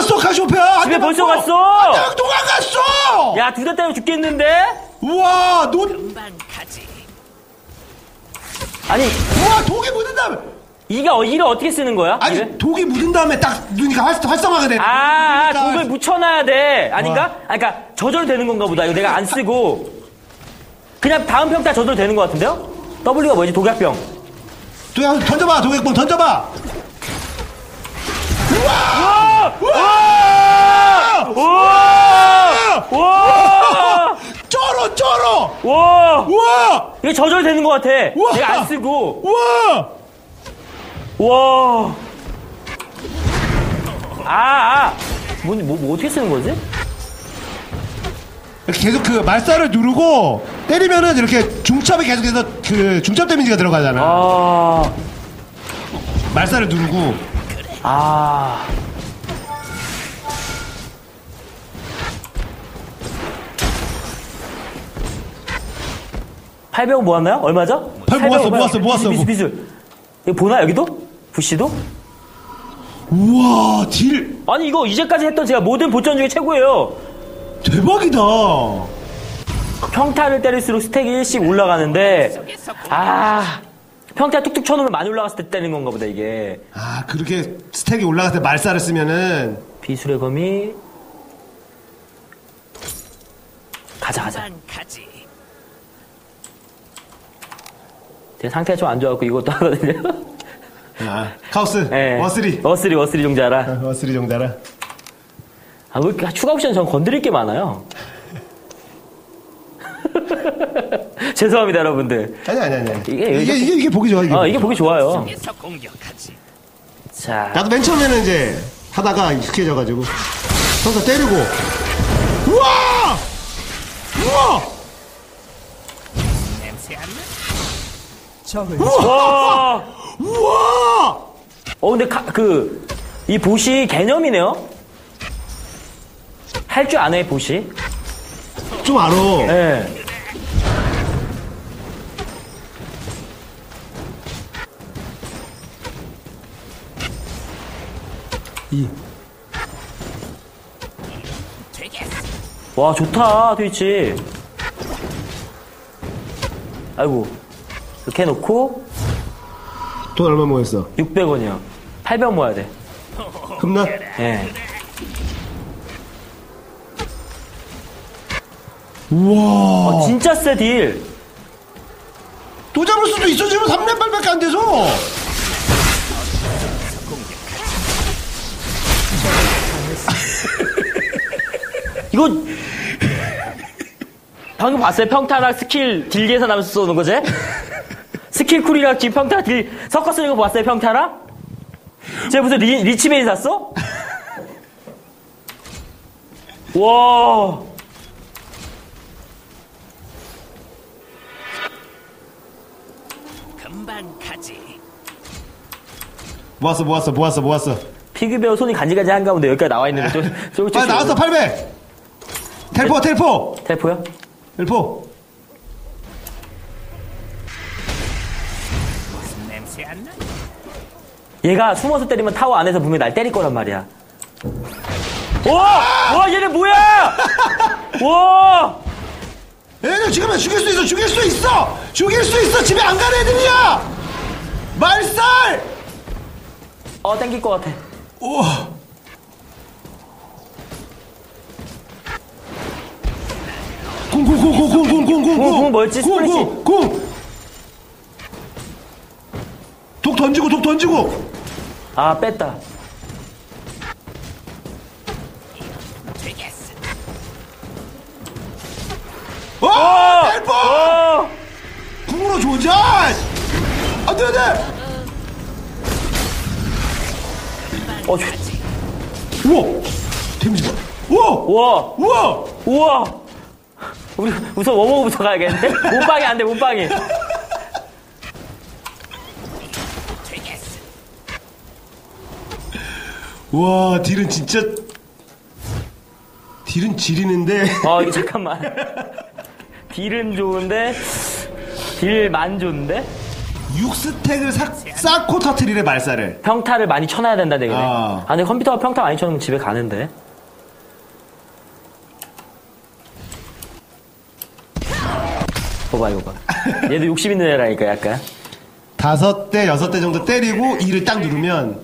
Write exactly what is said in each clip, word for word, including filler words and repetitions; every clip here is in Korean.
갔어, 카시오페아! 집에 벌써 맞고. 갔어! 한 대 도망갔어! 야, 두 대 때문에 죽겠는데? 우와, 노, 아니, 우와, 독이 묻은 다음에. 이게, 어, 이를 어떻게 쓰는 거야? 아니, 이를? 독이 묻은 다음에 딱 눈이 활, 활성화가 돼. 아, 아, 그러니까. 독을 묻혀놔야 돼. 아닌가? 아, 그니까, 저절되는 건가 보다. 이거 내가 안 쓰고. 그냥 다음 평타 저절로 되는 것 같은데요? W가 뭐지? 독약병. 독약, 던져봐, 독약봉 던져봐! 우와! 우와! 우와! 우와! 쩔어, 쩔어! 우와! 우와! 이거 저절되는 것 같아. 우와! 내가 안 쓰고. 우와! 우와! 아, 아. 뭐, 뭐, 뭐 어떻게 쓰는 거지? 이렇게 계속 그 말살을 누르고 때리면은 이렇게 중첩이 계속해서 그 중첩 데미지가 들어가잖아. 아. 말살을 누르고. 아. 팔백억 모았나요? 얼마죠? 팔 모았어, 모았어, 모았어. 비술, 비술, 비술. 이거 보나, 여기도? 부시도? 우와, 딜 아니, 이거 이제까지 했던 제가 모든 보전 중에 최고예요. 대박이다. 평타를 때릴수록 스택이 일씩 올라가는데, 아. 평타 툭툭 쳐놓으면 많이 올라갔을 때 때리는 건가 보다, 이게. 아, 그렇게 스택이 올라갔을 때 말살을 쓰면은. 비술의 검이. 가자, 가자. 제 상태가 좀 안 좋아갖고 이것도 하거든요. 아, 카오스. 네. 워스리. 워스리, 워스리 종자라. 아, 워스리 정자라. 아, 왜 이렇게 추가 옵션 전 건드릴 게 많아요? 죄송합니다, 여러분들. 아니, 아니, 아니. 이게, 이게, 이게, 이게 보기 좋아, 이게. 어, 이게 보기 좋아요. 자. 나도 맨 처음에는 이제 하다가 익숙해져가지고. 서서 때리고. 우와! 우와! 우와! 우와! 어, 근데 가, 그, 이 보시 개념이네요? 할 줄 아네, 보시. 좀 알아. 예. 네. 이. 와, 좋다, 트위치. 아이고. 이렇게 해놓고. 돈 얼마 모였어? 육백 원이요. 팔백 모아야 돼. 금나? 예. 네. 우와. 어, 진짜 세 딜. 또 잡을 수도 있어. 지금 삼 렙 팔밖에 안 돼서. 이거 방금 봤어요? 평타랑 스킬 딜 계산하면서 쏘는 거지? 스킬 쿨이랑 지금 평타 딜 섞어 쓰는 거 봤어요? 평타랑? 쟤 무슨 리, 리치베이 샀어? 와. 금방 가지. 모았어, 모았어, 모았어, 모았어. 피그베어 손이 간지간지한가 본데 여기까지 나와 있는 거 좀. 아, 나왔어, 팔백. 텔포, 텔포. 텔포요? 텔포. 무슨 냄새 안 나? 얘가 숨어서 때리면 타워 안에서 분명히 날 때릴 거란 말이야. 와! 와, 얘네 뭐야! 와! 얘네 지금은 죽일 수 있어, 죽일 수 있어! 죽일 수 있어! 집에 안 가는 애들이야! 말살! 어, 땡길 것 같아. 우와. 궁궁궁궁궁궁궁궁궁 궁, 뭐였지? 궁궁궁 독 던지고 독 던지고 아, 뺐다. 되겠어. 와! 텔포! 어! 궁으로 조져! 안돼 안돼! 어, 저, 우와! 데미지 봐! 우와! 우와! 우와! 우와! 우리 우선 워머부터 가야겠는데? 몸빵이 안 돼, 몸빵이. 되겠어. 와, 딜은 진짜 딜은 지리는데. 아, 이거 잠깐만. 딜은 좋은데, 딜만 좋은데? 육 스택을 싹, 쌓고 터트리래, 말살을. 평타를 많이 쳐놔야 된다, 되겠네. 아. 아, 근데 컴퓨터가 평타 많이 쳐놓으면 집에 가는데. 봐봐, 이거 봐. 얘도 욕심 있는 애라니까, 약간. 다섯 대, 여섯 대 정도 때리고 이를 딱 누르면.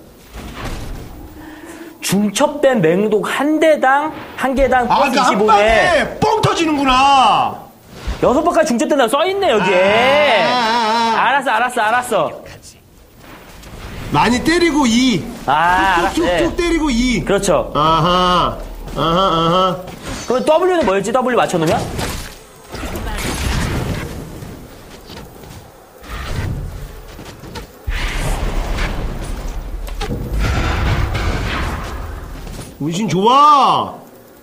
중첩된 맹독 한 대당, 한 개당 아, 플러스 그니까 한 이십오 에 방에 뻥 터지는구나. 여섯 번까지 중첩된다고 써있네, 여기에. 아, 아, 아, 아. 알았어, 알았어, 알았어. 많이 때리고 이. 아, 알았어. 툭툭툭 네. 때리고 이. 그렇죠. 아하. 아하, 아하. 그럼 W는 뭐였지? W 맞춰놓으면? 운신 좋아.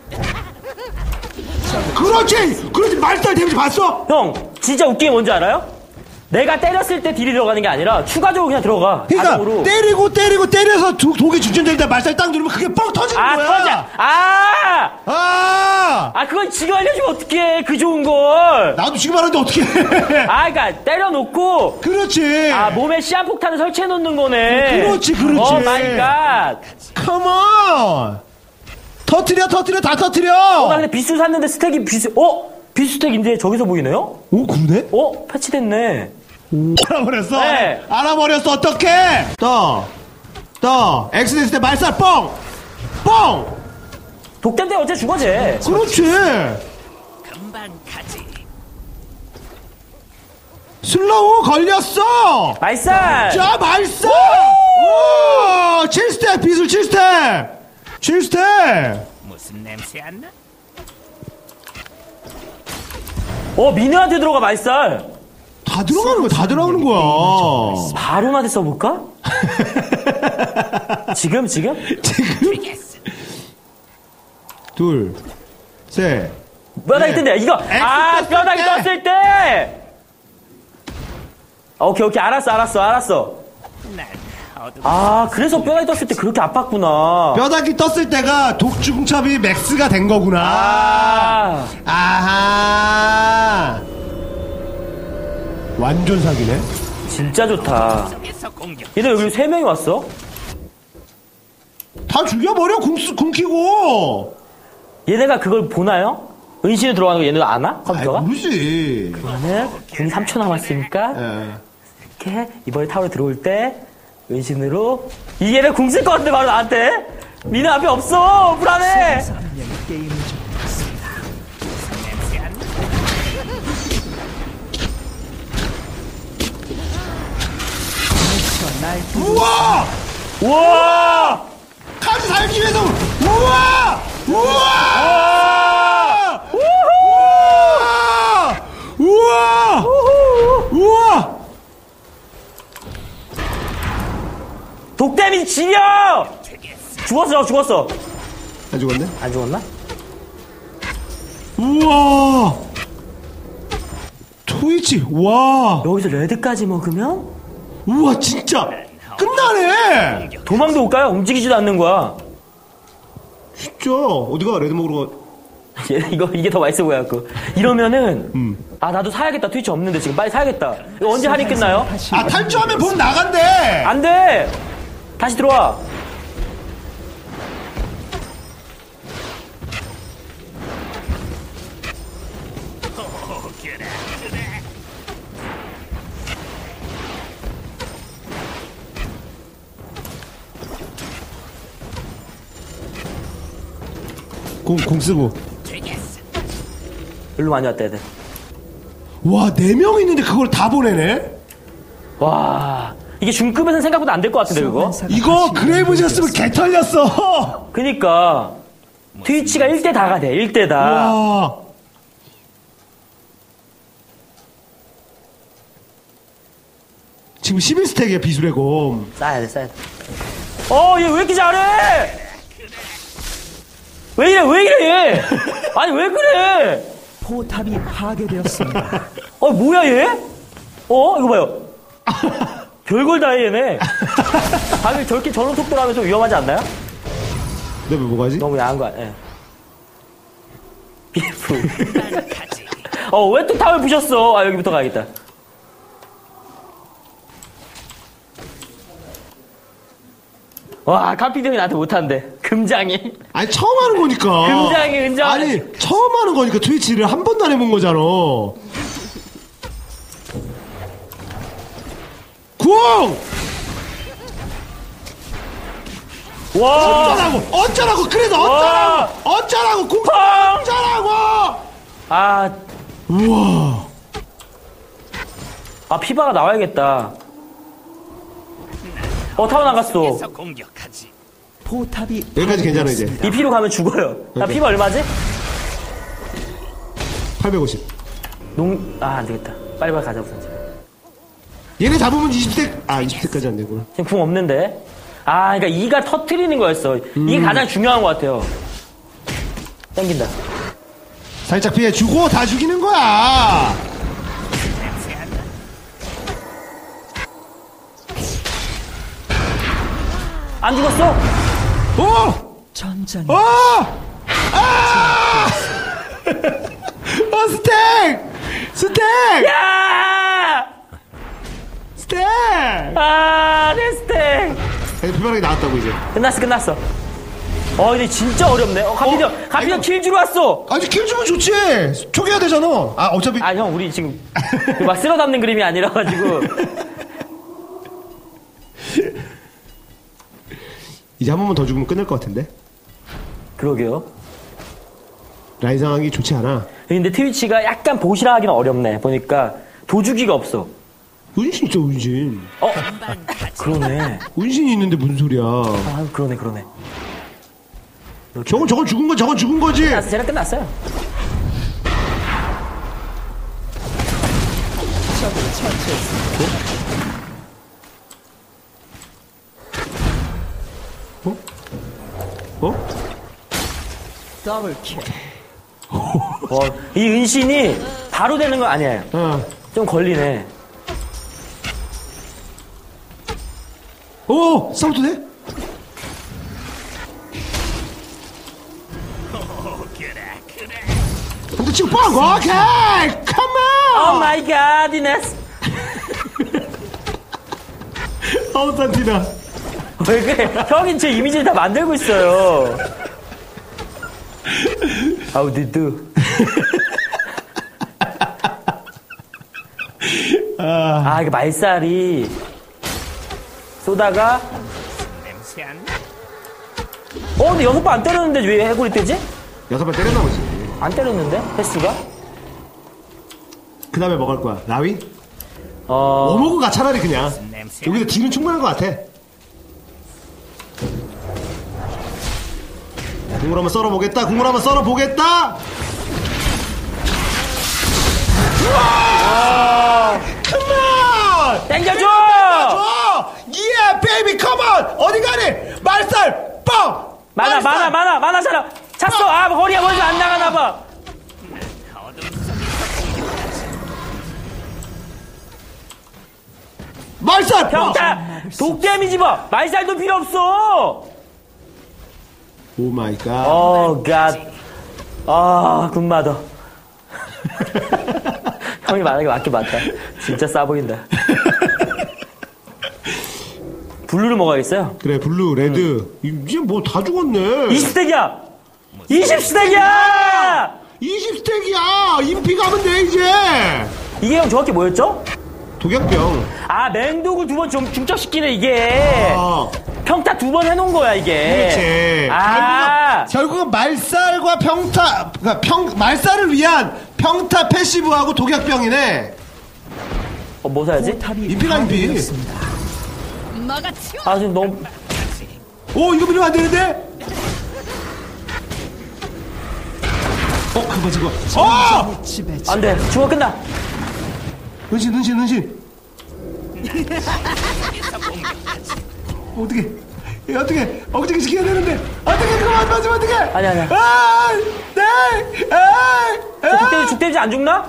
그렇지. 그렇지. 말살 데미지 봤어? 형, 진짜 웃긴 게 뭔지 알아요? 내가 때렸을 때 딜이 들어가는 게 아니라 추가적으로 그냥 들어가. 그러니까 자동으로. 때리고 때리고 때려서 두, 독이 직전될 때 말살 딱 누르면 그게 뻥 터지는 아, 거야. 터져. 아! 아! 아, 그건 지금 알려주면 어떡해. 그 좋은 걸. 나도 지금 하는데 어떻게 해? 아, 그니까, 때려놓고, 그렇지. 아, 몸에 시한폭탄을 설치해놓는 거네. 그렇지, 그렇지. 오 마이 갓. 컴온. 터트려, 터트려, 다 터트려. 어, 나 근데 비수 샀는데 스택이 비수, 어? 비수 스택인데 저기서 보이네요? 오, 그러네? 어? 패치됐네. 알아버렸어? 네. 알아버렸어, 어떡해? 떠. 떠. X 됐을 때 말살 뻥! 뻥! 독댐 때 어째 죽어, 쟤. 그렇지. 금방 가지. 슬로우 걸렸어! 말살! 자, 말살! 오! 칠 스텝, 비술 칠 스텝! 칠 스텝! 무슨 냄새 안 나? 어, 미누한테 들어가, 말살. 다 들어가는 거야, 다 들어가는 거야. 바론한테 써볼까? 지금, 지금? 지금? 되겠어. 둘, 셋. 뼈다귀 네. 뜬대, 이거! 아, 떴을 뼈다귀 때. 떴을 때! 오케이, 오케이, 알았어, 알았어, 알았어. 난 어둠. 아, 그래서 뼈다귀 떴을 때 그렇게 아팠구나. 뼈다귀 떴을 때가 독중첩이 맥스가 된 거구나. 아, 아하. 완전 사기네. 진짜 좋다. 속에서 공격. 얘네 여기 세 명이 왔어? 다 죽여버려, 궁, 궁키고. 얘네가 그걸 보나요? 은신에 들어가는 거 얘네가 아나? 아이, 컴퓨터가? 모르지. 그러면 궁이 삼 초 남았으니까 예. 이렇게 이번에 타워로 들어올 때 은신으로 이 얘네 궁 쓸 것 같은데 바로 나한테 미는 앞에 없어 불안해. 무슨 냄새 안 나? 우와! 우와 카드 살기 위해서, 우와! 우와! 우와! 우와! 우와! 독데미 지려. 죽었어 죽었어. 안 죽었네? 안 죽었나? 우와! 트위치, 와! 여기서 레드까지 먹으면 우와, 진짜! 끝나네! 도망도 못 가요. 움직이지도 않는 거야. 진짜, 어디가 레드 먹으러 가? 얘 이거 이게 더 맛있어 보여갖고 이러면은 음. 아 나도 사야겠다. 트위치 없는데 지금 빨리 사야겠다. 이거 언제 할인 끝나요? 아, 탈주하면 봄 나간대! 안 돼. 다시 들어와. 공, 공 쓰고. 되겠어. 일로 많이 왔다 애들. 와, 네 명 있는데 그걸 다 보내네? 와 이게 중급에서는 생각보다 안 될 것 같은데 그거. 이거 그레이브즈였으면 개 털렸어! 그니까 트위치가 일 대 다가 돼. 일 대 다. 와. 지금 십일 스택이야, 비술의 곰. 싸야 돼 싸야 돼. 어얘 왜 이렇게 잘해? 왜 이래 왜 이래 얘? 아니 왜 그래? 포탑이 파괴되었습니다. 어 뭐야 얘? 어 이거 봐요. 별걸 다 해 얘네. 방금 저렇게 저런 속도로 하면 좀 위험하지 않나요? 너왜 뭐가 하지? 너무 야한 거 아니야? 예. 비프. 가지. 어 왜 또 탑을 부셨어? 아 여기부터 가야겠다. 와, 카피드 형이 나한테 못한대. 금장이. 아니 처음 하는 거니까. 금장이, 금장. 아니 처음 하는 거니까 트위치를 한 번도 안 해본 거잖아. 구ong! 와! 어쩌라고! 어쩌라고! 그래서 와! 어쩌라고! 어쩌라고! 궁 팡! 어쩌라고! 아, 우와. 아, 피바가 나와야겠다. 어, 타워 나갔어. 계속 공격하지. 포탑이 여기까지 괜찮아 이제. 이 피로 가면 죽어요. 나 피바 얼마지? 팔백오십. 농, 아, 안 되겠다. 빨리빨리 가자, 우선. 얘네 잡으면 이십 대, 아, 이십 대까지 안 되구나. 지금 궁 없는데. 아, 그러니까 이가 터트리는 거였어. 이게 가장 중요한 것 같아요. 땡긴다. 살짝 피해주고 다 죽이는 거야! 냄새 안 나. 안 죽었어? 오! 전장에 어! 아! 어, 스택! 스택! 야! 스택! 아, 내 스택. 비바람이 나왔다고, 이제. 끝났어, 끝났어. 어, 근데 진짜 어렵네. 어, 가피드, 어? 가피드 아이고. 킬 주러 왔어. 아니, 킬 주면 좋지! 초기화 되잖아. 아, 어차피. 아, 형, 우리 지금 막 쓸어 담는 그림이 아니라가지고. 이제 한 번만 더 죽으면 끝날 것 같은데? 그러게요. 라인 상황이 좋지 않아. 근데 트위치가 약간 보시라 하기는 어렵네. 보니까 도주기가 없어. 운신 있어, 운신. 어? 그러네. 운신이 있는데 무슨 소리야. 아, 그러네, 그러네. 저건, 저건 죽은 거, 저건 죽은 거지! 끝났어, 쟤는 끝났어요. 적을 처치했습니다. 어? 어? 더블킬. 어, 이 은신이 바로 되는 건 아니에요. 어. 좀 걸리네. 오! 싸워도 돼? 그래 그래. 근데 지금 뻥! 오케이! 컴온! 오 마이 갓, 이네스. 어우, 산티나. 왜 그래? 형이 제 이미지를 다 만들고 있어요. 아우, 니드. 아, 이게 말살이 쏘다가 냄새 안 나. 어, 근데 여섯 번 안 때렸는데 왜 해골이 뜨지? 여섯 번 때렸나 보지. 안 때렸는데? 횟수가? 그 다음에 뭐 갈 거야? 라위? 어, 어묵은 가, 차라리 그냥. 냄새. 여기서 딜은 충분한 것 같아. 국물 한번 썰어보겠다. 국물 한번 썰어보겠다. 우와! 컴온! 땡겨줘! 줘! 예, 베이비, 컴온! 어디 가니? 말살! 뻥! 많아, 말살! 많아, 많아, 많아, 잖아 찼어! 아, 허리가 먼저 안 나가나봐. 어둠 속에서 공격하지. 말살! 뻥! 평타! 독 데미지 봐! 말살도 필요 없어! 오 마이 갓. 어, 갓. 아, 굿마더. 형이 말하는 게 맞긴 맞다. 진짜 싸 보인다. 블루를 먹어야겠어요. 그래, 블루, 레드. 이제 뭐 다 죽었네. 이십 스택이야! 이십 스택이야! 이십 스택이야! 인피 가면 돼, 이제! 이게 형 정확히 뭐였죠? 독약병. 아, 맹독을 두 번 중적시키네, 이게. 아. 평타 두 번 해놓은 거야, 이게. 그렇지. 아. 결국은, 결국은 말살과 평타, 그러니까 평, 말살을 위한 평타 패시브하고 독약병이네. 어, 뭐 사야지? 포탑이 인피가 인피. 파괴되었습니다. 먹어치워. 아, 지금 너무. 오, 이거 밀면 안 되는데? 어, 그거, 그거. 어! 전장의 지배. 안 돼. 중화 끝나. 은신, 은신, 은신. 계속 공격하지. 어떻게, 예, 어떻게, 억제기 시켜야 되는데. 어떻게, 그거 안 맞으면 어떻게. 아니, 아니야. 아, 네, 아, 아. 죽대지, 죽대지 안 죽나?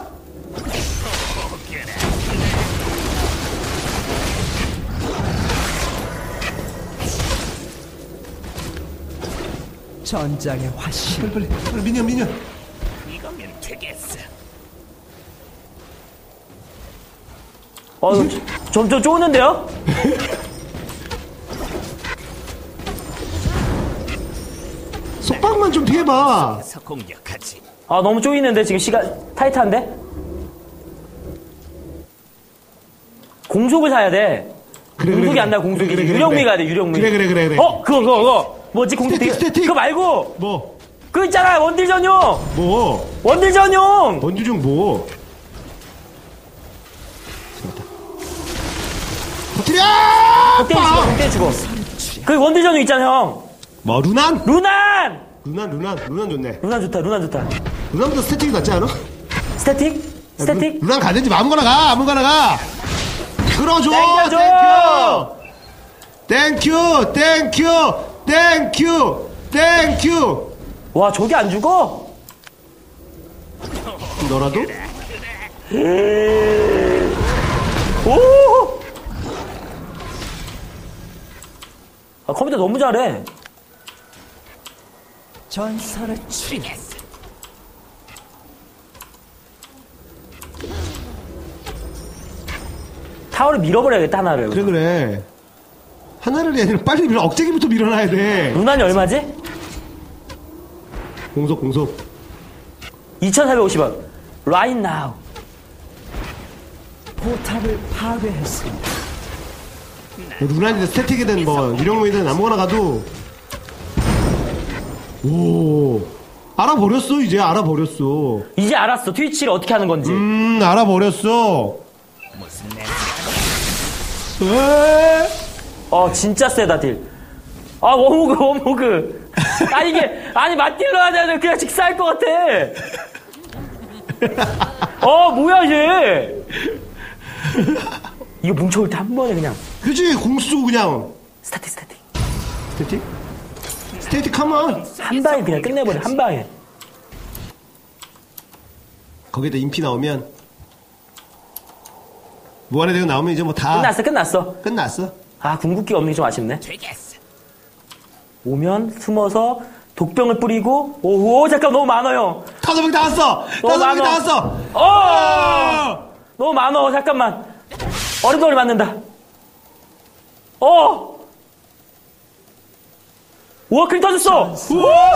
전장의 화신. 빨리, 빨리, 빨리, 미니언, 미니언. 이거면 되겠어. 어, 점점 쪼는데요? 속박만 좀 피해봐. 그래서 공격하지. 아, 너무 쪼이는데, 지금 시간, 타이트한데? 공속을 사야 돼. 그래, 공속이 그래, 안 나, 그래. 공속이. 그래, 그래, 그래, 유령미 그래. 가야 돼, 유령미. 그래, 그래, 그래, 그래. 어, 그거, 그거, 그거. 뭐지, 공속 스태틱, 되게. 스태틱. 그거 말고! 뭐? 그거 있잖아, 원딜 전용! 뭐? 원딜 전용! 원주 중 뭐? 터뜨려! 때리 죽어, 공 때리 죽어. 그 원딜 전용 있잖아, 형. 뭐, 루난? 루난! 루난, 루난, 루난 좋네. 루난 좋다, 루난 좋다. 루난보다 스태틱이 낫지 않아? 스태틱? 스태틱? 루, 루난 가든지 아무거나 가, 아무거나 가! 끌어줘! 땡겨줘! 땡큐! 땡큐! 땡큐! 땡큐! 와, 저게 안 죽어? 너라도? 오! 아, 컴퓨터 너무 잘해. 전설의 치 타워를 밀어버려야겠다, 하나를. 그래, 그래. 하나를 아니라 빨리 밀어. 억제기부터 밀어놔야 돼. 루난이 얼마지? 공속, 공속. 이천사백오십 원. Right now. 포탑을 파괴했습니다. 루난이든 스태틱이든 뭐, 유령무이든 아무거나 가도. 오. 알아버렸어, 이제 알아버렸어. 이제 알았어. 트위치를 어떻게 하는 건지. 음, 알아버렸어. 무슨 내 에 어, 진짜 세다, 딜. 아, 워모그, 워모그. 아, 이게, 아니, 맞딜러 하자면 그냥 직사할 것 같아. 어, 뭐야, 얘. 이거 뭉쳐올 때 한 번에 그냥. 그치, 공수 그냥. 스타틱, 스타틱. 스태틱? 스태틱, 컴온. 한 방에 그냥 끝내버려, 한 방에. 거기다 인피 나오면. 무한의 대응 나오면 이제 뭐 다. 끝났어, 끝났어. 끝났어. 아, 궁극기가 없는 게 좀 아쉽네. 되겠어. 오면, 숨어서, 독병을 뿌리고, 오, 오, 잠깐, 너무 많아요. 다섯 명 다 왔어! 너무 다섯 명이 다 많아. 왔어! 어! 너무 많어, 잠깐만. 어림돌이 맞는다. 어! 우와, 크리 터졌어! 우와!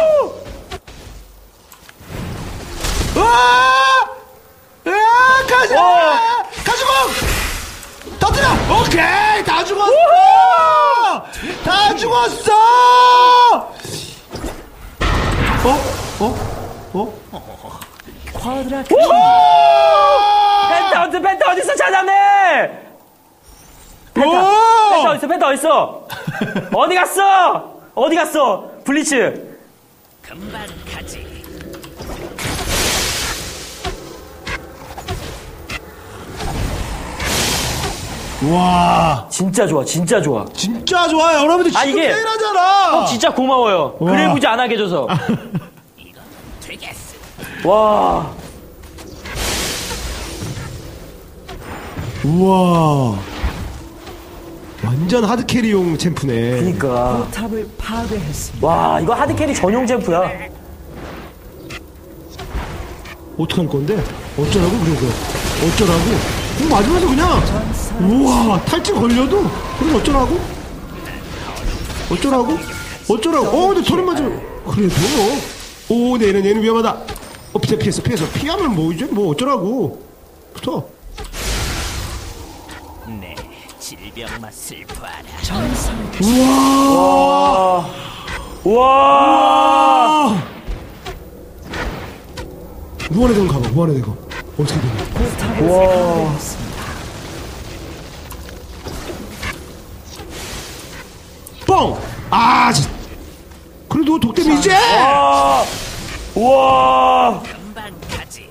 우와! 으아! 가자! 와! 가지고! 터뜨려! 오케이! 다 죽었어! 다 죽었어! 어? 어? 어? 쿼드라 펜타 어디, 펜타 어딨어, 찾았네! 펜타, 오! 펜타 어딨어, 펜타 어딨어? 어디 갔어? 어디 갔어? 블리츠. 금방 가지. 와, 진짜 좋아, 진짜 좋아. 진짜 좋아요. 여러분들 지금 아, 이게- 세일하잖아. 형 진짜 고마워요. 와. 그래 보지 안 하게 해줘서. 이건 되겠어. 와. 우와. 완전 하드캐리용 챔프네. 그니까. 포탑을 파괴했습니다. 와, 이거 하드캐리 전용 챔프야. 어떡할 건데? 어쩌라고 그래서 어쩌라고? 그거 맞으면서 그냥 우와 탈진 걸려도 그럼 어쩌라고? 어쩌라고? 어쩌라고? 어 근데 저런 맞으면 그래도 오 근데 얘는 얘는 위험하다. 어 피해 피했어 피했어 피하면 뭐 이제 뭐 어쩌라고? 붙어. 내 질병 맛을 봐라. 전설의 우와 우와. 아 무한의 대공 가봐 무한의 대공 어떻게 되냐? 포탑을 와. 파괴했습니다. 뻥! 아, 진 그래도 독대미 이제! 와. 우와. 금방 가지.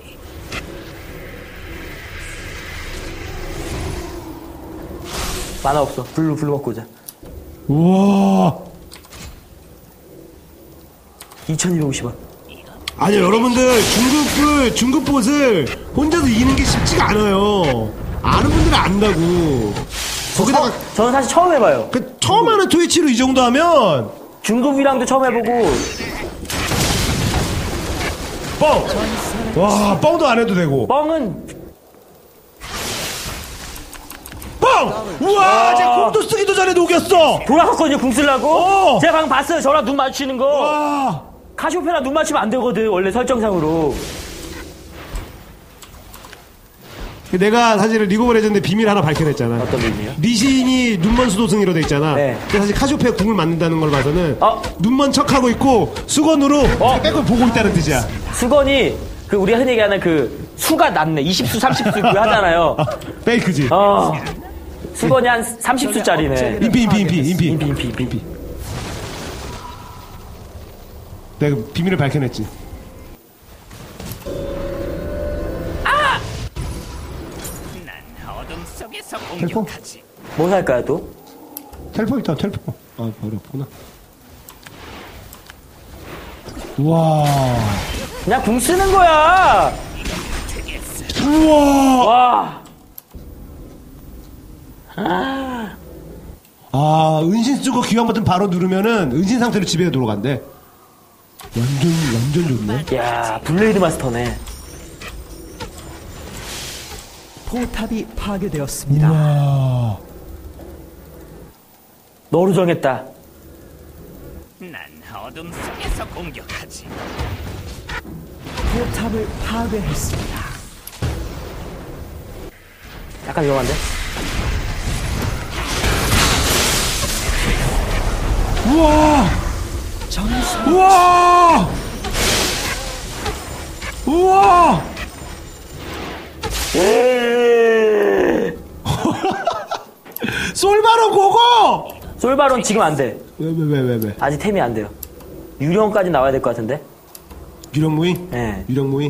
만화 없어. 블루, 블루 먹고 오자. 우와. 이천이백오십 원. 아니요, 여러분들, 중급, 중급 보스를 혼자서 이기는 게 쉽지가 않아요. 아는 분들은 안다고. 거기다가, 저는 사실 처음 해봐요. 그, 처음 하는 트위치로 이 정도 하면, 중급이랑도 처음 해보고. 뻥! 와, 뻥도 안 해도 되고. 뻥은 뻥! 우와, 제 공도 쓰기도 전에 녹였어. 돌아갔거든요, 궁 쓰려고. 어. 제가 방금 봤어요, 저랑 눈 마주치는 거. 와. 카시오페랑 눈 맞추면 안 되거든, 원래 설정상으로. 내가 사실 리그 오브 레전드 비밀 하나 밝혀냈잖아. 어떤 의미요? 리신이 눈먼 수도승이로 돼 있잖아. 네. 근데 사실 카시오페 궁을 맞는다는 걸 봐서는 어? 눈먼 척하고 있고 수건으로 어? 백을 보고 있다는 뜻이야. 수건이, 그, 우리가 흔히 얘기하는 그, 수가 낮네. 이십 수, 삼십 수 그거 하잖아요. 페이크지. 어. 수건이 한 삼십 수짜리네. 인피, 인피, 인피, 인피. 인피, 인피, 인피. 내가 비밀을 밝혀냈지. 난 어둠 속에서 텔포? 공격하지. 뭐 살까요, 또? 텔포 있다, 텔포. 아, 바로 없구나. 우와. 그냥 궁 쓰는 거야! 우와. 와. 아, 은신 쓰고 기왕 버튼 바로 누르면은 은신 상태로 집에 들어간대. 완전, 완전 좋네. 야, 블레이드 마스터네. 포탑이 파괴되었습니다. 우와. 너로 정했다. 난 어둠 속에서 공격하지. 포탑을 파괴했습니다. 약간 위험한데? 우와. 전사 우와. 우와. 솔바로 고고. 솔바론 지금 안 돼. 왜, 왜, 왜, 왜, 왜? 아직 템이 안 돼요. 유령까지 나와야 될 것 같은데? 유령 무인? 네. 유령 무인?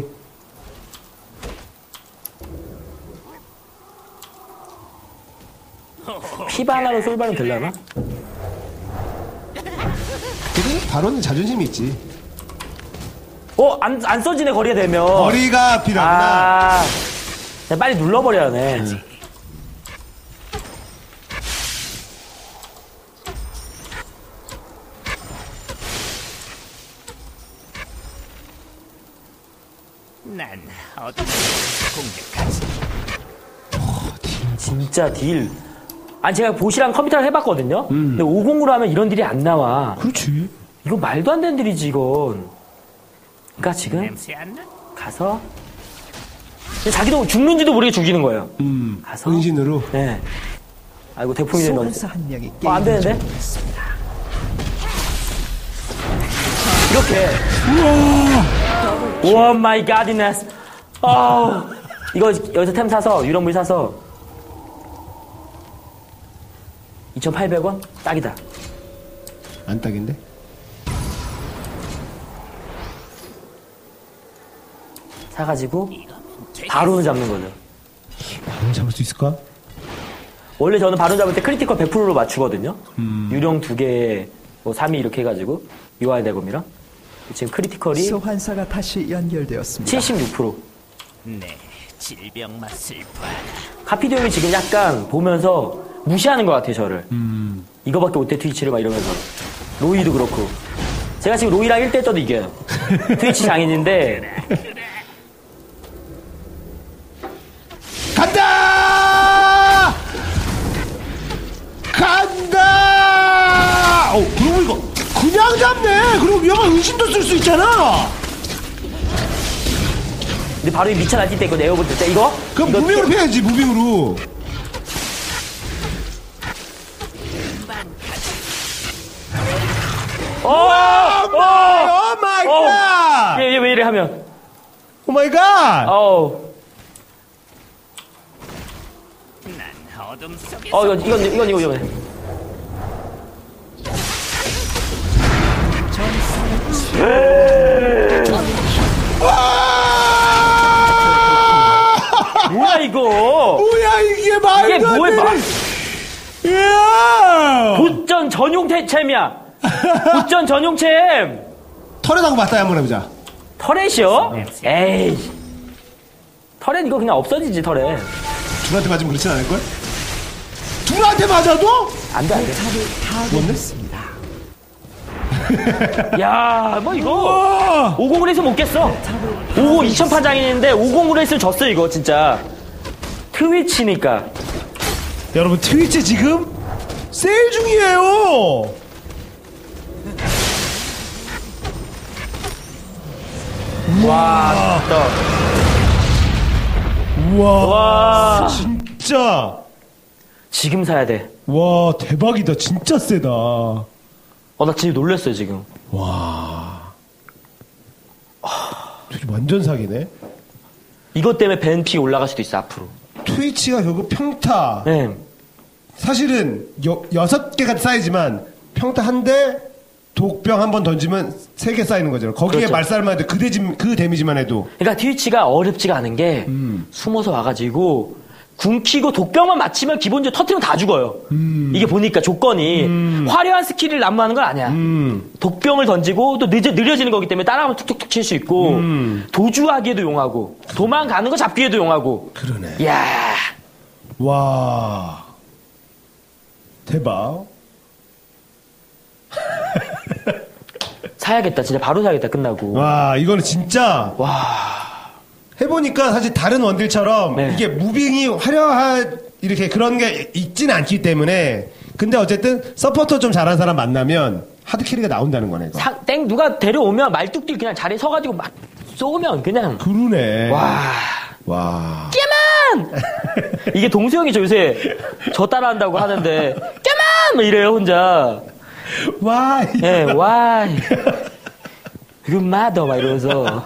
피바 하나로 솔바론 되려나? 그래? 바로는 자존심이 있지. 어? 안, 안 써지네, 거리가 되면. 거리가 필요하구나. 아. 그냥 빨리 눌러버려야 돼. 난 어둠 속에서 공격하지. 진짜 딜. 아니, 제가 보시랑 컴퓨터를 해봤거든요? 근데 오십으로 하면 이런 딜이 안 나와. 그렇지. 이건 말도 안 되는 딜이지, 이건. 그러니까 지금 냄새 안 나? 가서. 근데 자기도 죽는지도 모르게 죽이는 거예요. 음. 가서. 은신으로. 네. 아이고, 대풍이 되는 소환사 한 명이 어, 안 게임을 되는데? 종료했습니다. 이렇게. 오 마이 갓이네스. 아, 이거 여기서 템 사서 유령물 사서 이천팔백 원 딱이다. 안 딱인데? 사가지고 바로는 잡는 거죠. 바로 잡을 수 있을까? 원래 저는 바로 잡을 때 크리티컬 백 퍼센트로 맞추거든요. 유령 두 개, 뭐 삼 위 이렇게 해가지고 유아의 대검이랑 지금 크리티컬이 소환사가 다시 연결되었습니다. 칠십육 퍼센트. 네, 질병 맛을 봐라. 카피디 형이 지금 약간 보면서 무시하는 것 같아요, 저를. 이거밖에 못해, 트위치를 막 이러면서. 로이도 그렇고. 제가 지금 로이랑 일 대 떠도 이겨요. 트위치 장인인데. 간다! 간다! 어, 그러고 이거 그냥 잡네. 그리고 위험한 은신도 쓸 수 있잖아. 근데 바로 이 미쳐 날뛸 때 이거 에어볼 때 이거? 그럼 이거 무빙으로 티- 패야지, 무빙으로. 어! 오 마이, 오 마이 어! 갓! 얘, 얘 왜 이래 하면. 오 마이 갓! 어우. 난 어둠 속에서 어, 이건, 이건, 이건, 이거, 이건. 뭐야, 이거? 뭐야, 이게 말도 이게 안 뭐야, 되는- 말- 이야! 보전 전용 템- 챔이야. 보전 전용 챔. 털에다가 맞다이 한번 해보자. 터렛이요? 에이. 터렛 이거 그냥 없어지지, 터렛. 둘한테 맞으면 그렇진 않을걸? 둘한테 맞아도? 안 돼, 안 돼. 포탑을 파괴했습니다. 야, 뭐 이거. 와! 오십으로 했으면 못 깼어. 오십 이천파 장인인데 오십으로 했으면 졌어, 이거, 진짜. 트위치니까. 여러분 트위치 지금 세일 중이에요. 와, 진짜. 우와, 와. 진짜. 지금 사야 돼. 와, 대박이다. 진짜 세다. 어, 나 진짜 놀랐어요, 지금. 와. 트위치 완전 사기네. 이것 때문에 벤피 올라갈 수도 있어, 앞으로. 트위치가 결국 평타. 네. 사실은 여, 여섯 개가 쌓이지만 평타 한 대, 독병 한 번 던지면 세 개 쌓이는 거잖아. 거기에 그렇죠. 말살만 해도 그, 데지, 그 데미지만 해도. 그러니까 트위치가 어렵지가 않은 게 음. 숨어서 와가지고 궁 키고 독병만 맞히면 기본적으로 터트리면 다 죽어요. 이게 보니까 조건이 화려한 스킬을 난무하는 건 아니야. 음. 독병을 던지고 또 늦어, 느려지는 거기 때문에 따라하면 툭툭툭 칠 수 있고 음. 도주하기에도 용하고 도망가는 거 잡기에도 용하고. 그러네. 이야. 와. 대박. 사야겠다. 진짜 바로 사야겠다. 끝나고. 와, 이거는 진짜. 와. 해보니까 사실 다른 원딜처럼 네. 이게 무빙이 화려한 이렇게 그런 게 있지는 않기 때문에 근데 어쨌든 서포터 좀 잘하는 사람 만나면 하드캐리가 나온다는 거네. 이거. 상, 땡 누가 데려오면 말뚝들 그냥 자리에 서가지고 막 쏘면 그냥. 그러네. 와. 와. 깨만! 이게 동수 형이 저 요새 저 따라한다고 하는데 깨만! 막 이래요 혼자. 와. 예, 와. You mother 막 이러면서.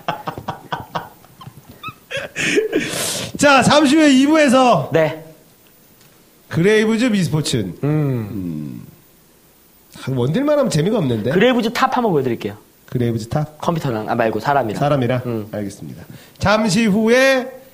자, 잠시 후에 이 부에서 네. 그레이브즈 미스포츠. 음. 원딜만 하면 재미가 없는데. 그레이브즈 탑 한번 보여드릴게요. 그레이브즈 탑 컴퓨터랑 아 말고 사람이랑. 사람이랑 음. 알겠습니다. 잠시 후에